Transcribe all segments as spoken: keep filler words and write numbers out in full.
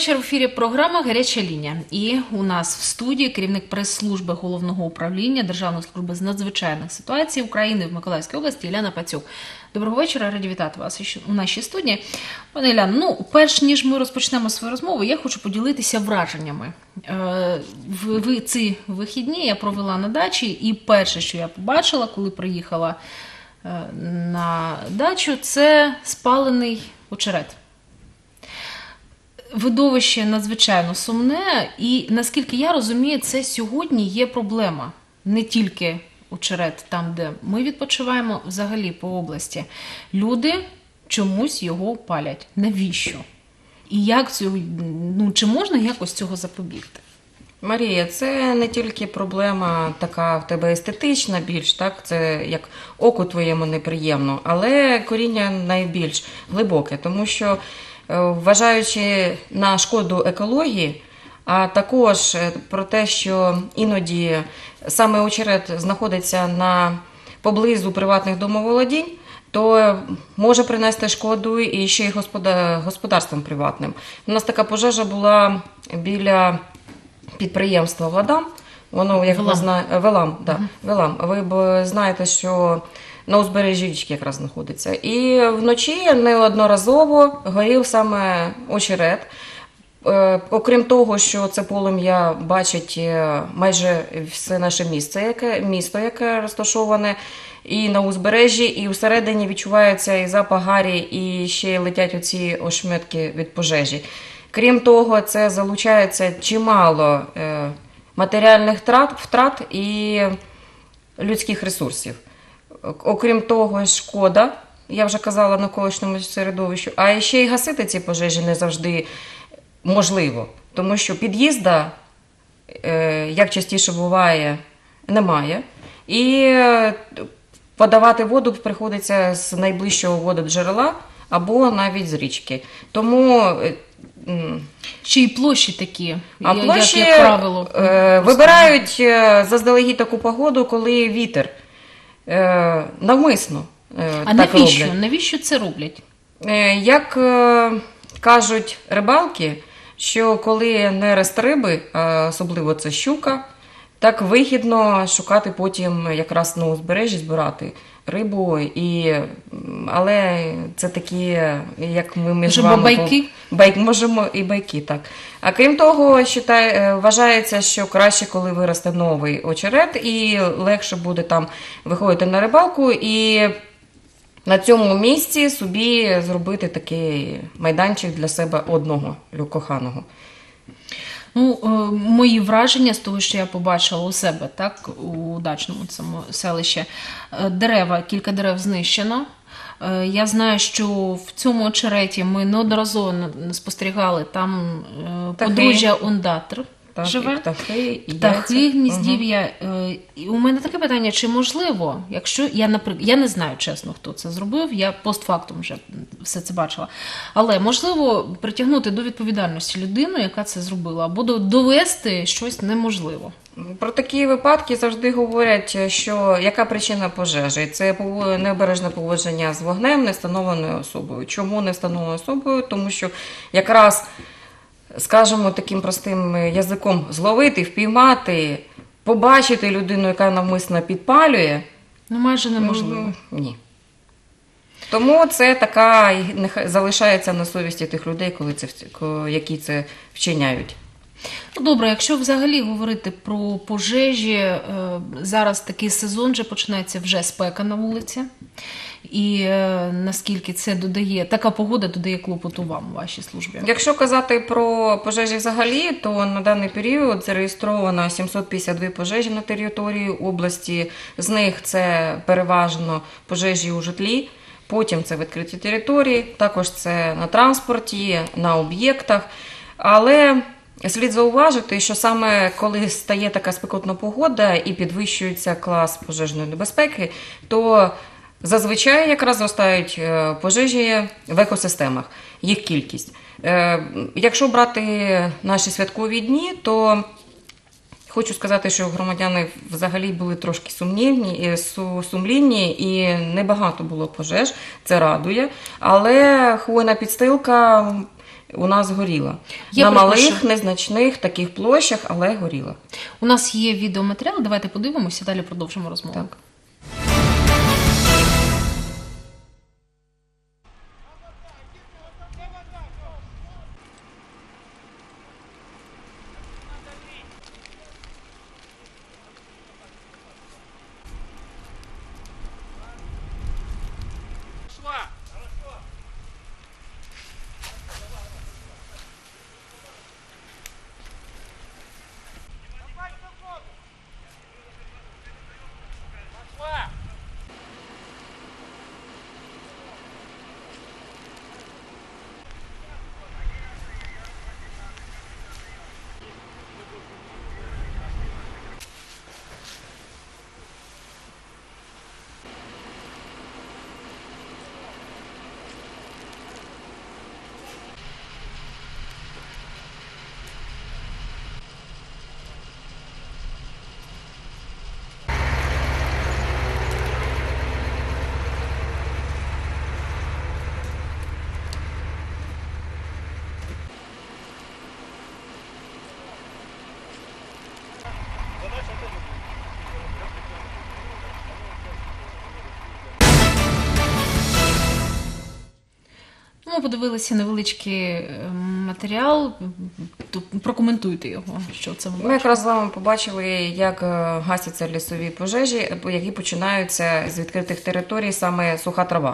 вечір. В ефірі програма «Гаряча лінія». І у нас в студії керівник прес-служби Головного управління Державної служби з надзвичайних ситуацій України в Миколаївській області Іляна Пацюк. Доброго вечора, раді вітати вас у нашій студії. Пане Іляно, ну, перш ніж ми розпочнемо свою розмову, я хочу поділитися враженнями. В ці вихідні я провела на дачі, і перше, що я побачила, коли приїхала на дачу, це спалений очерет. Видовище надзвичайно сумне, і, наскільки я розумію, це сьогодні є проблема. Не тільки очерет там, де ми відпочиваємо, взагалі по області. Люди чомусь його палять. Навіщо? І як цього, ну, чи можна якось цього запобігти? Марія, це не тільки проблема така в тебе естетична більш, так, це як оку твоєму неприємно, але коріння найбільш глибоке, тому що вважаючи на шкоду екології, а також про те, що іноді саме очерет знаходиться на поблизу приватних домоволодінь, то може принести шкоду і ще й господарствам приватним. У нас така пожежа була біля підприємства «Владам». Воно, як ви знаєте, Велам, да, угу. Велам. Ви б знаєте, що на узбережжі річки якраз знаходиться. І вночі неодноразово горів саме очерет. Е, окрім того, що це полум'я бачить майже все наше місце, яке, місто, яке розташоване і на узбережжі, і всередині відчувається і запах гарі, і ще летять оці ошметки від пожежі. Крім того, це залучається чимало е, матеріальних втрат, втрат і людських ресурсів. Окрім того, шкода, я вже казала, навколишньому середовищу, а ще й гасити ці пожежі не завжди можливо, тому що під'їзда, як частіше буває, немає, і подавати воду приходиться з найближчого вододжерела або навіть з річки. Тому ще й площі такі, а як, площі, як правило, вибирають заздалегідь таку погоду, коли вітер. Е, навмисно е, а так навіщо? роблять. Навіщо це роблять? Е, як е, кажуть рибалки, що коли нерест риби, а особливо це щука, так вигідно шукати потім якраз на узбережжі, збирати рибу, і, але це такі, як ми між Може, вами... байки? Байк, можемо і байки, так. А крім того, считай, вважається, що краще, коли виросте новий очерет, і легше буде там виходити на рибалку, і на цьому місці собі зробити такий майданчик для себе одного, коханого. Ну, мої враження з того, що я побачила у себе, так, у дачному цьому селищі. Дерева, кілька дерев знищено. Я знаю, що в цьому очереті ми неодноразово спостерігали, там птахи. Подружжя ондатр так, живе. І птахи, і птахи, гніздів'я. Угу. І у мене таке питання, чи можливо, якщо, я, наприклад, я не знаю, чесно, хто це зробив, я постфактум вже все це бачила, але можливо притягнути до відповідальності людину, яка це зробила, або довести щось неможливо. Про такі випадки завжди говорять, що яка причина пожежі? Це необережне поводження з вогнем невстановленою особою. Чому не встановленою особою? Тому що якраз, скажімо, таким простим язиком зловити, впіймати, побачити людину, яка навмисно підпалює, ну майже неможливо. Ні. Тому це така, нехай залишається на совісті тих людей, коли це, які це вчиняють. Добре, якщо взагалі говорити про пожежі, зараз такий сезон вже починається, вже спека на вулиці. І наскільки це додає, така погода додає клопоту вам у вашій службі? Якщо казати про пожежі взагалі, то на даний період зареєстровано сімсот п'ятдесят дві пожежі на території області. З них це переважно пожежі у житлі, потім це відкриті території, також це на транспорті, на об'єктах. Але слід зауважити, що саме коли стає така спекотна погода і підвищується клас пожежної небезпеки, то зазвичай якраз зростають пожежі в екосистемах, їх кількість. Якщо брати наші святкові дні, то хочу сказати, що громадяни взагалі були трошки сумнівні, сумлінні і небагато було пожеж, це радує. Але хвойна підстилка у нас горіла. Я На перепрошую. малих, незначних таких площах, але горіла. У нас є відеоматеріал, давайте подивимося, далі продовжимо розмову. Так. Ми подивилися невеличкий е, матеріал, то прокоментуйте його, що це ви Ми бачите. якраз з вами побачили, як е, гасяться лісові пожежі, які починаються з відкритих територій, саме суха трава.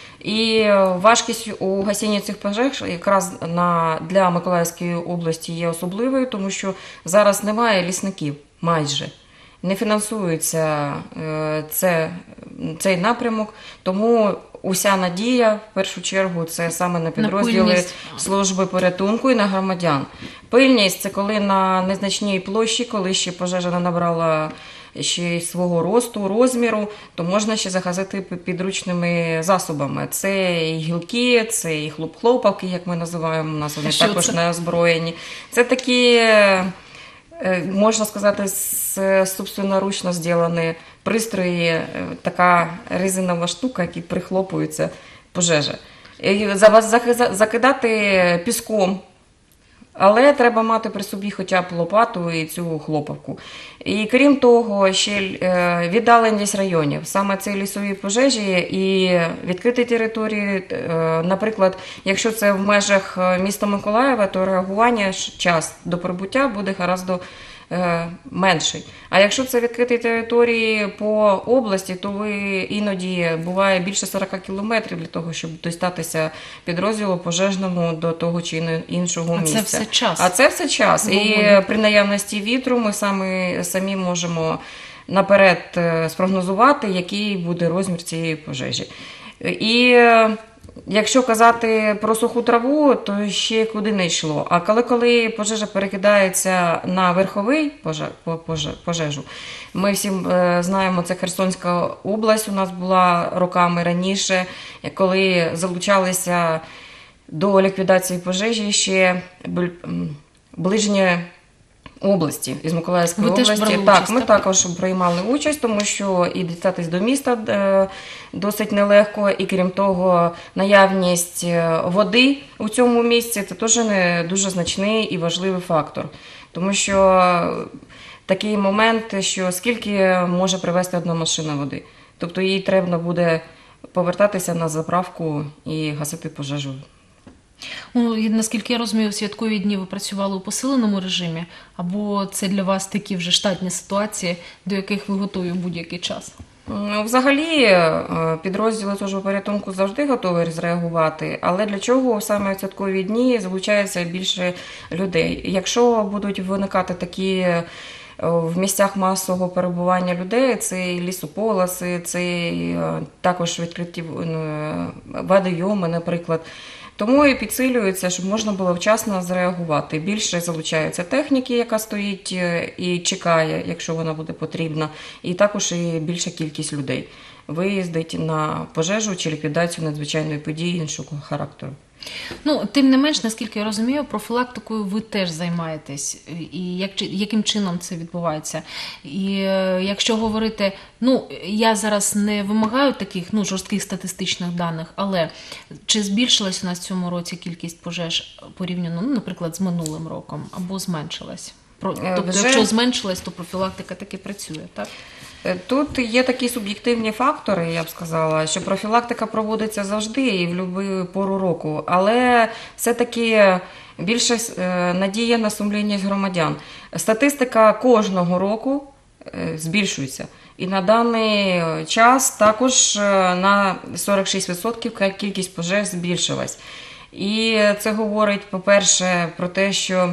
І е, важкість у гасінні цих пожеж якраз на, для Миколаївської області є особливою, тому що зараз немає лісників майже. Не фінансується е, це, цей напрямок, тому уся надія, в першу чергу, це саме на підрозділи пильність. служби порятунку і на громадян. Пильність – це коли на незначній площі, коли ще пожежа не набрала ще й свого росту, розміру, то можна ще загасити підручними засобами. Це і гілки, це і хлоп-хлопавки, як ми називаємо, у нас вони Що також це? не озброєні. Це такі, е, можна сказати, с- собственноручно зроблені пристрої, е, така резинова штука, які прихлопуються пожежа. І за вас заки- закидати піском, але треба мати при собі хоча б лопату і цю хлопавку. І крім того, ще е, віддаленість районів. Саме ці лісові пожежі і відкриті території, е, наприклад, якщо це в межах е, міста Миколаєва, то реагування ж- час до прибуття буде гораздо е, менший. А якщо це відкриті території по області, то ви іноді буває більше сорок кілометрів для того, щоб дістатися підрозділу пожежному до того чи ін- іншого А це місця. все час. А це все час. І Вогонь. при наявності вітру ми самі, самі можемо наперед е, спрогнозувати, який буде розмір цієї пожежі. І е, якщо казати про суху траву, то ще куди не йшло. А коли, коли пожежа перекидається на верховий поже- по- поже- пожежу, ми всі е, знаємо, це Херсонська область у нас була роками раніше, коли залучалися до ліквідації пожежі ще бл- м, ближні області із Миколаївської Ви теж області. брали Так, участь, ми так? також приймали участь, тому що і дістатись до міста е, досить нелегко, і крім того, наявність е, води у цьому місці це теж не дуже значний і важливий фактор. Тому що такий момент, що скільки може привезти одна машина води. Тобто їй треба буде повертатися на заправку і гасити пожежу. Ну, і наскільки я розумію, в святкові дні ви працювали у посиленому режимі, або це для вас такі вже штатні ситуації, до яких ви готові в будь-який час? Ну, взагалі, е, підрозділи служби порятунку завжди готові зреагувати, але для чого саме в святкові дні залучається більше людей? Якщо будуть виникати такі е, в місцях масового перебування людей, це і лісополоси, це і, е, також відкриті е, водойоми, наприклад. Тому і підсилюється, щоб можна було вчасно зреагувати. Більше залучається техніки, яка стоїть е, і чекає, якщо вона буде потрібна, і також і більша кількість людей виїздить на пожежу чи ліквідацію надзвичайної події іншого характеру. Ну, тим не менш, наскільки я розумію, профілактикою ви теж займаєтесь. І як, чи- яким чином це відбувається? І е, якщо говорити, ну, я зараз не вимагаю таких, ну, жорстких статистичних даних, але чи збільшилась у нас в цьому році кількість пожеж порівняно, ну, наприклад, з минулим роком, або зменшилась? Про, Е, тобто, вже- якщо зменшилась, то профілактика таки працює, так? Е, Тут є такі суб'єктивні фактори, я б сказала, що профілактика проводиться завжди і в будь-яку пору року, але все-таки більше е, надія на сумлінність громадян. Статистика кожного року е, збільшується. І на даний час також е, на сорок шість відсотків кількість пожеж збільшилась. І це говорить, по-перше, про те, що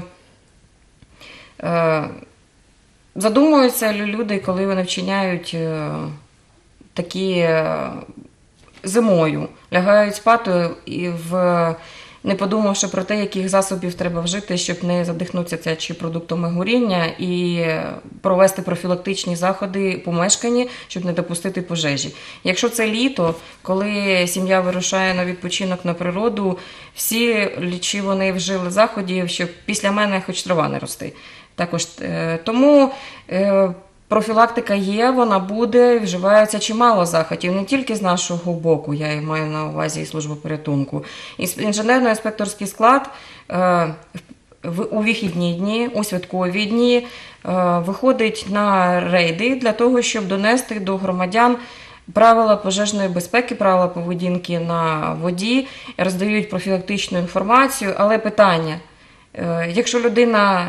е, задумуються люди, коли вони вчиняють е, такі е, зимою, лягають спати і в не подумавши про те, яких засобів треба вжити, щоб не задихнутися чи продуктами горіння, і провести профілактичні заходи помешканні, щоб не допустити пожежі. Якщо це літо, коли сім'я вирушає на відпочинок на природу, всі чи вони вжили заходів, щоб після мене хоч трава не рости. Також е, тому е, профілактика є, вона буде, вживається чимало заходів, не тільки з нашого боку, я і маю на увазі і службу порятунку. Інженерно-інспекторський склад е, в, у вихідні дні, у святкові дні е, виходить на рейди для того, щоб донести до громадян правила пожежної безпеки, правила поведінки на воді, роздають профілактичну інформацію, але питання, е, якщо людина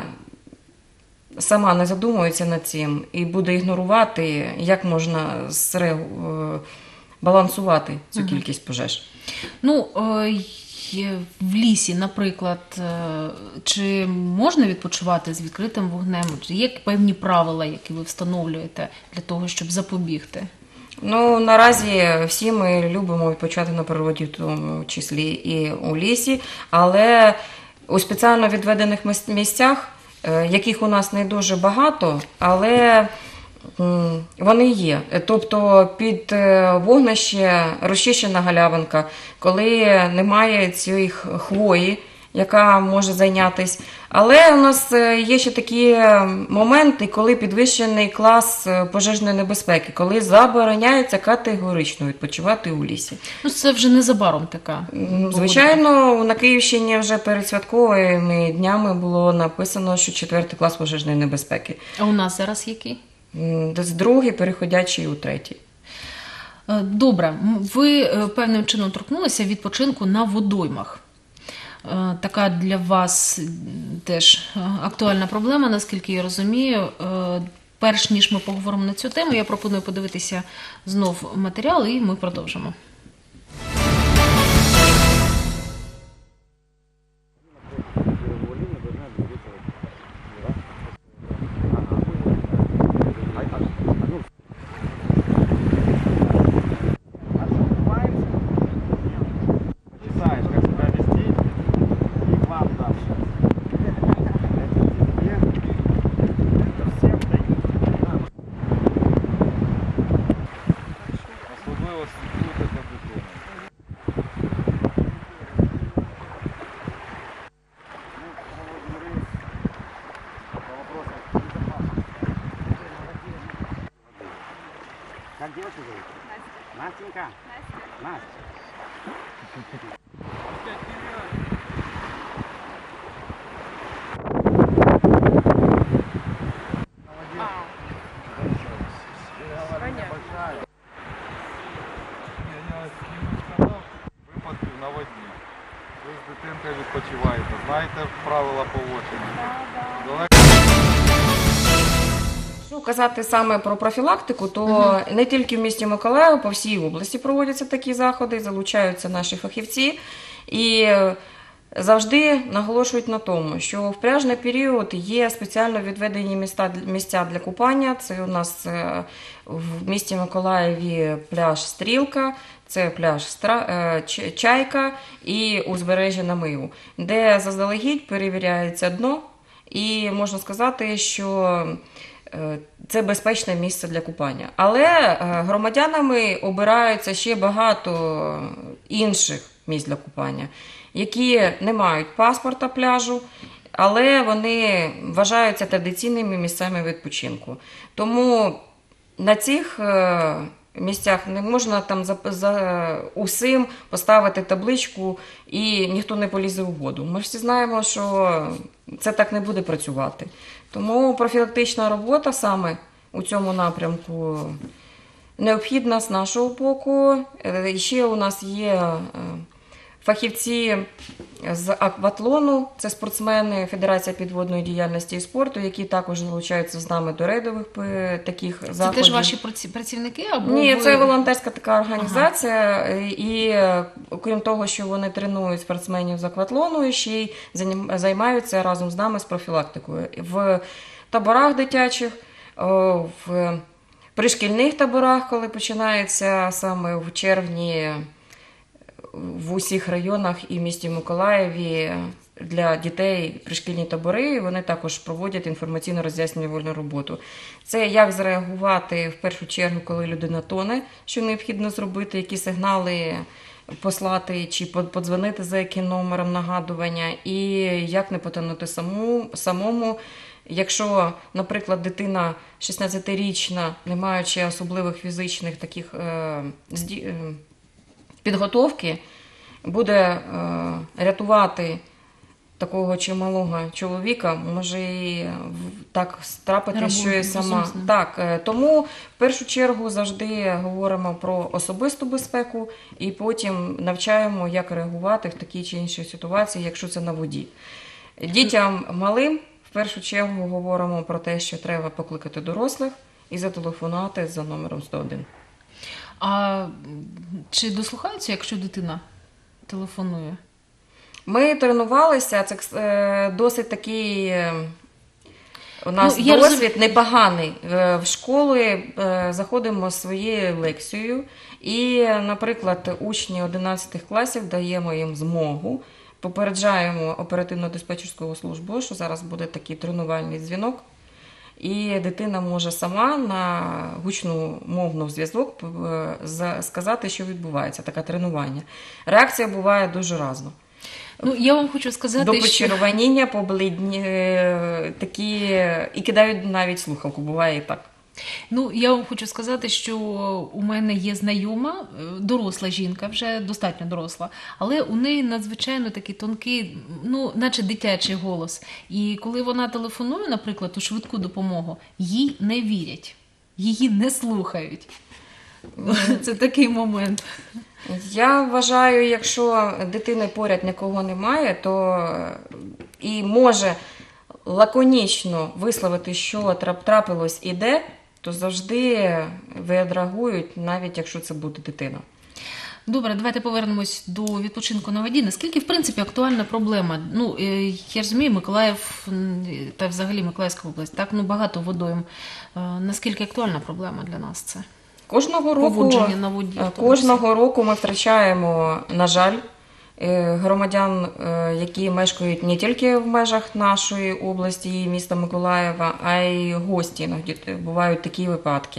сама не задумується над цим і буде ігнорувати, як можна зре- е, балансувати цю Мгм. кількість пожеж. Ну, е, є в лісі, наприклад, е, чи можна відпочивати з відкритим вогнем? Чи є певні правила, які ви встановлюєте для того, щоб запобігти? Ну, наразі всі ми любимо відпочивати на природі, в тому числі і у лісі, але у спеціально відведених мис- місцях, е, яких у нас не дуже багато, але м, вони є. Тобто під е, вогнище розчищена галявинка, коли немає цієї хвої, яка може зайнятися. Але у нас е, є ще такі е, моменти, коли підвищений клас е, пожежної небезпеки, коли забороняється категорично відпочивати у лісі. Ну, це вже незабаром така. М, погода. Звичайно, на Київщині вже перед святковими днями було написано, що четвертий клас пожежної небезпеки. А у нас зараз який? М, Десь другий, переходячий у третій. Е, Добре, М, ви е, певним чином торкнулися відпочинку на водоймах. Е, Така для вас м, теж е, актуальна проблема, наскільки я розумію. Е, Перш ніж ми поговоримо на цю тему, я пропоную подивитися знов матеріал і ми продовжимо. Знаешь, как себя вести и к вам дальше. Это тебе, это всем дают. Особливо слідкуйте за дитиною. Ну, говорили по вопросам безопасности. Как девочку зовут? Настенька. Настя. Випадків на воді. Ви з дитинкою відпочиваєте, знаєте правила поводження. Далеко Якщо казати саме про профілактику, то не тільки в місті Миколаїв, по всій області проводяться такі заходи, залучаються наші фахівці і завжди наголошують на тому, що в пляжний період є спеціально відведені місця, місця для купання. Це у нас е, в місті Миколаєві пляж Стрілка, це пляж Стра- е, Ч- Чайка і узбережжя Намиву, де заздалегідь перевіряється дно, і можна сказати, що е, це безпечне місце для купання. Але е, громадянами обираються ще багато інших місць для купання, які не мають паспорта пляжу, але вони вважаються традиційними місцями відпочинку. Тому на цих е, місцях не можна там за, за усім поставити табличку і ніхто не полізе у воду. Ми ж всі знаємо, що це так не буде працювати. Тому профілактична робота саме у цьому напрямку необхідна з нашого боку. Е, Ще у нас є е, фахівці з акватлону, це спортсмени Федерація підводної діяльності і спорту, які також залучаються з нами до рейдових е, таких Це заходів. теж ваші праці- працівники? Або Ні, ви... це волонтерська така організація, і е, окрім того, що вони тренують спортсменів з акватлону, ще й занім- займаються разом з нами з профілактикою. В таборах дитячих, о, в пришкільних таборах, коли починається саме в червні в усіх районах і в місті Миколаєві для дітей пришкільні табори, вони також проводять інформаційно-роз'яснювальну роботу. Це як зреагувати в першу чергу, коли людина тоне, що необхідно зробити, які сигнали послати чи подзвонити за яким номером нагадування, і як не потонути саму, самому. Якщо, наприклад, дитина шістнадцятирічна, не маючи особливих фізичних таких е, зді, е, підготовки, буде е, рятувати такого чималого чоловіка, може і в- так трапити, що і сама. Разом з ним. Так, е, тому в першу чергу завжди говоримо про особисту безпеку і потім навчаємо, як реагувати в такій чи іншій ситуації, якщо це на воді. Дітям малим в першу чергу говоримо про те, що треба покликати дорослих і зателефонувати за номером сто один. А м, чи дослухаються, якщо дитина телефонує? Ми тренувалися, це е, досить такий е, у нас Ну, я досвід непоганий. Е, В школи е, заходимо з своєю лекцією і, наприклад, учні одинадцятих класів даємо їм змогу, попереджаємо оперативно-диспетчерську службу, що зараз буде такий тренувальний дзвінок, і дитина може сама на гучну мовну зв'язок е, за- сказати, що відбувається, таке тренування. Реакція буває дуже разно. Ну, я вам хочу сказати, До що... почервоніння, поблідні, е, такі, і кидають навіть слухавку, буває і так. Ну, я вам хочу сказати, що у мене є знайома, е, доросла жінка, вже достатньо доросла, але у неї надзвичайно такий тонкий, ну, наче дитячий голос. І коли вона телефонує, наприклад, у швидку допомогу, їй не вірять, її не слухають. Це такий момент. Я вважаю, якщо дитини поряд нікого немає, то і може лаконічно висловити, що трап- трапилось і де, то завжди відреагують, навіть якщо це буде дитина. Добре, давайте повернемось до відпочинку на воді. Наскільки, в принципі, актуальна проблема? Ну, е, я розумію, Миколаїв м, та взагалі Миколаївська область, так, ну, багато водойм. Е, Наскільки актуальна проблема для нас це? Кожного року, Поводження на воді, в тому кожного року ми втрачаємо, на жаль, е, громадян, е, які мешкають не тільки в межах нашої області і міста Миколаєва, а й гості. Іноді бувають такі випадки.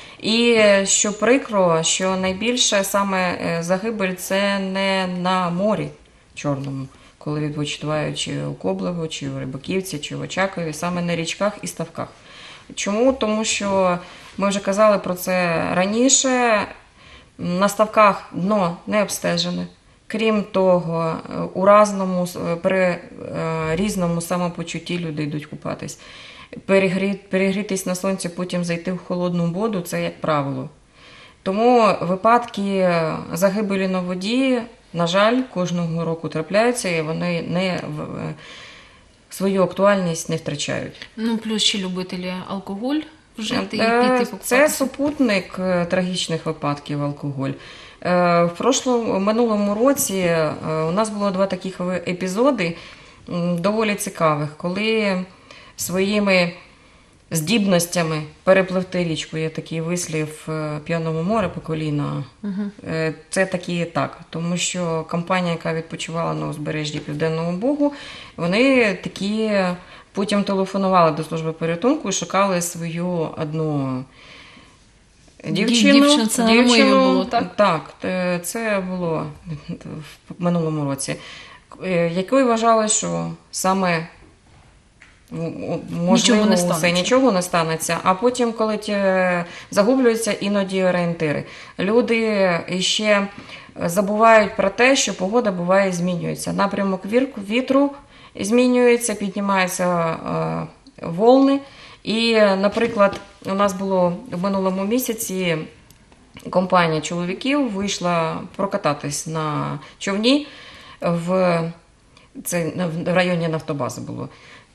І що прикро, що найбільше саме е, загибель це не на морі Чорному, коли відпочивають чи у Коблево, чи у Рибаківці, чи в Очакові, саме на річках і ставках. Чому? Тому що ми вже казали про це раніше, на ставках дно не обстежене. Крім того, у разному, при е, різному самопочутті люди йдуть купатись. Перегрі, перегрітись на сонці, потім зайти в холодну воду – це як правило. Тому випадки загибелі на воді, на жаль, кожного року трапляються, і вони не в- свою актуальність не втрачають. Ну, плюс ще любителі алкоголь вжити і Е, піти Це покупатися. супутник е, трагічних випадків алкоголь. Е, В прошлому, минулому році е, у нас було два таких ви- епізоди м, доволі цікавих, коли своїми здібностями перепливти річку, є такий вислів е, п'яному море по коліна. Е, Це такі так, тому що компанія, яка відпочивала на узбережжі Південного Бугу, вони такі потім телефонували до служби порятунку і шукали свою одну Дівчину, Дівчина, це на Мойві було, так? Так, е, це було в минулому році. Е, Якою вважали, що саме м- можливо Нічого не усе, станеться. нічого не станеться, а потім, коли ті, загублюються іноді орієнтири. Люди ще забувають про те, що погода буває змінюється. Напрямок вір- вітру змінюється, піднімаються е, волни. І, наприклад, у нас було в минулому місяці компанія чоловіків вийшла прокататись на човні в, це в районі Нафтобази було.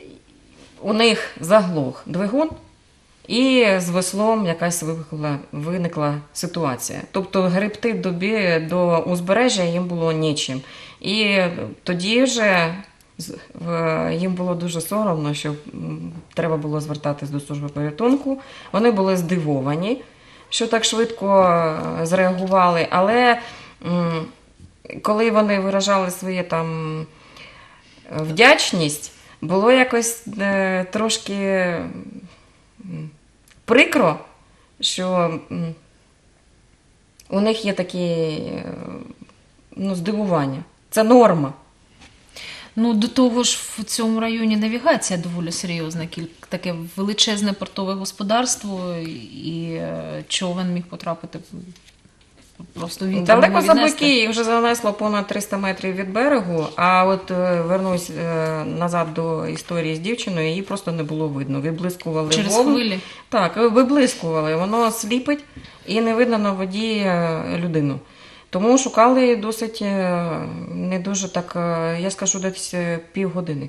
У них заглох двигун, і з веслом якась виникла, виникла ситуація. Тобто гребти до, бі- до узбережжя їм було нічим. І тоді вже з- в- їм було дуже соромно, що м, треба було звертатись до служби порятунку. Вони були здивовані, що так швидко е, зреагували, але м, коли вони виражали свою там е, вдячність, було якось е, трошки м, прикро, що м, у них є такі е, ну, здивування. Це норма. Ну, до того ж, в цьому районі навігація доволі серйозна, кіль- таке величезне портове господарство, і е, човен міг потрапити просто вітром Далеко його за віднести. боки їх вже занесло понад триста метрів від берегу, а от е, вернусь е, назад до історії з дівчиною, її просто не було видно. Виблискували Через волни. хвилі. Так, виблискували, воно сліпить і не видно на воді е, людину. Тому шукали досить е, не дуже так, е, я скажу, десь е, півгодини.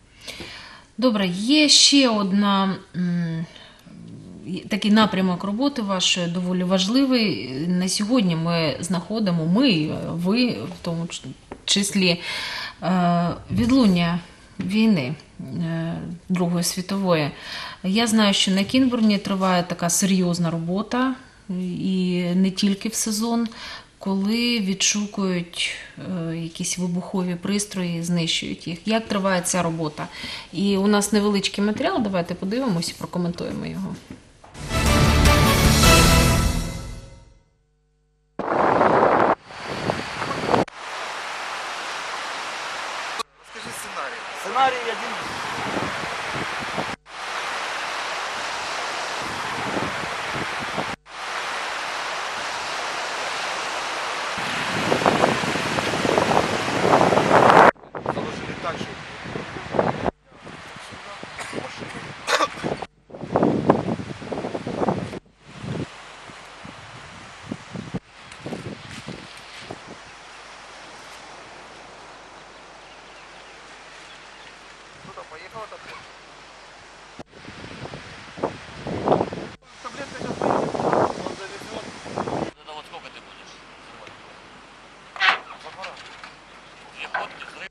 Добре, є ще одна м, такий напрямок роботи вашої доволі важливий. На сьогодні ми знаходимо, ми, ви в тому числі, е, відлуння війни е, Другої світової. Я знаю, що на Кінбурні триває така серйозна робота, і не тільки в сезон, коли відшукують е, якісь вибухові пристрої, знищують їх. Як триває ця робота? І у нас невеличкий матеріал, давайте подивимось і прокоментуємо його. Скажи сценарій. Сценарій один. Заложили так, що кто-то поехал, это таблетка сейчас поедет, он завезет. Это вот сколько ты будешь взрывать? Два двора. Две ходки, взрыв.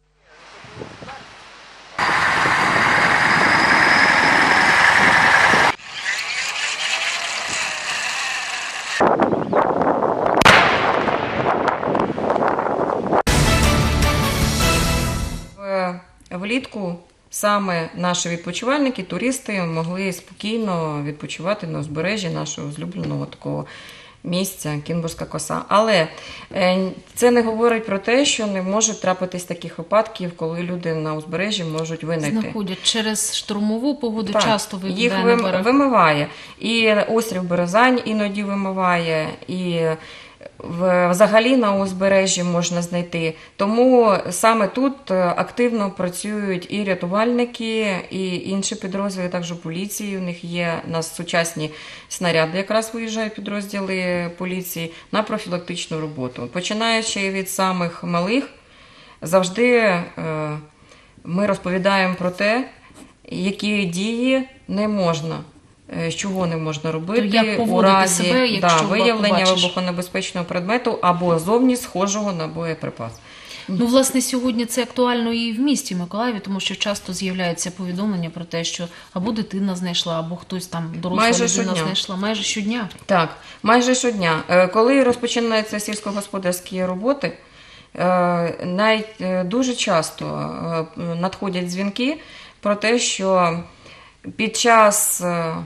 В- Влітку саме наші відпочивальники, туристи могли спокійно відпочивати на узбережжі нашого улюбленого такого місця Кінбурзька коса. Але е, це не говорить про те, що не може трапитись таких випадків, коли люди на узбережжі можуть винайти. Знаходять через штурмову погоду, Так, часто їх вибігає на вим- берег. вимиває. І острів Березань іноді вимиває, і в- взагалі на узбережжі можна знайти. Тому саме тут е, активно працюють і рятувальники, і інші підрозділи, також поліції. У них є у нас сучасні снаряди, якраз виїжджають підрозділи поліції на профілактичну роботу. Починаючи від самих малих, завжди е, ми розповідаємо про те, які дії не можна, е, чого не можна робити То як у поводити разі себе, якщо да, виявлення побачиш? вибухонебезпечного предмету або зовні схожого на боєприпас. Ну, власне, сьогодні це актуально і в місті Миколаєві, тому що часто з'являються повідомлення про те, що або дитина знайшла, або хтось там доросла Майже людина щодня. знайшла. Майже щодня. Так, майже щодня. Е, Коли розпочинаються сільськогосподарські роботи, е, навіть е, дуже часто е, надходять дзвінки про те, що під час е,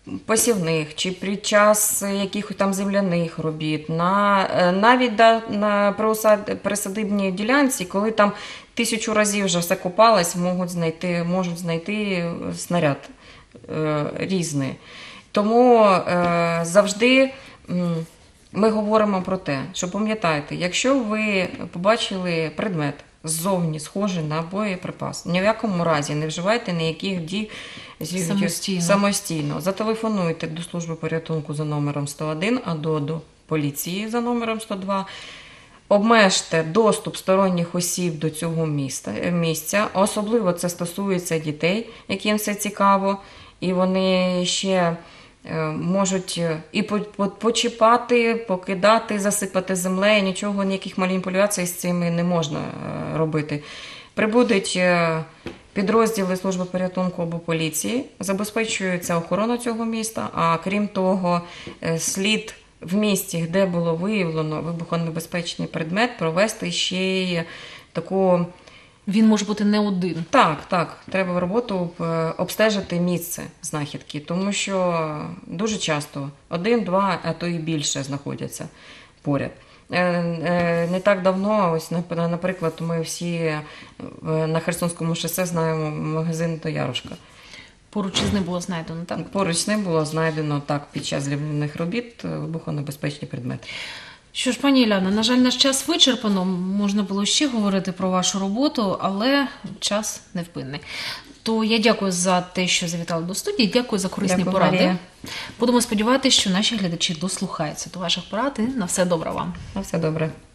посівних чи під час якихось там земляних робіт, на, е, навіть да, на приусад- присадибній ділянці, коли там тисячу разів вже все копалось, можуть знайти, можуть знайти снаряд е, різний. Тому е, завжди м, ми говоримо про те, що пам'ятайте, якщо ви побачили предмет ззовні схожий на боєприпас, ні в якому разі не вживайте ніяких дій зі- Самостійно. самостійно. Зателефонуйте до служби порятунку за номером сто один або до поліції за номером сто два. Обмежте доступ сторонніх осіб до цього міста, місця. Особливо це стосується дітей, яким це цікаво, і вони ще е, можуть і по- по- почіпати, покидати, засипати землею. Нічого, ніяких маніпуляцій з цими не можна е, робити. Прибудуть е, підрозділи служби порятунку або поліції, забезпечується охорона цього міста, а крім того, е, слід в місті, де було виявлено вибухонебезпечний предмет, провести ще й таку. Він може бути не один. Так, так, треба в роботу е, обстежити місце знахідки, тому що дуже часто один, два, а то і більше знаходяться поряд. Е, е, Не так давно, ось нап- наприклад, ми всі е, на Херсонському шосе знаємо магазин «Доярушка». Поруч із ним було знайдено, так? Поруч з ним було знайдено так під час злівних робіт е, вибухонебезпечний предмет. Що ж, пані Іляна, на жаль, наш час вичерпано. Можна було ще говорити про вашу роботу, але час невпинний. То я дякую за те, що завітали до студії. Дякую за корисні Дякую, поради. Марія. Будемо сподіватися, що наші глядачі дослухаються до ваших порад. І на все добре вам. На все добре.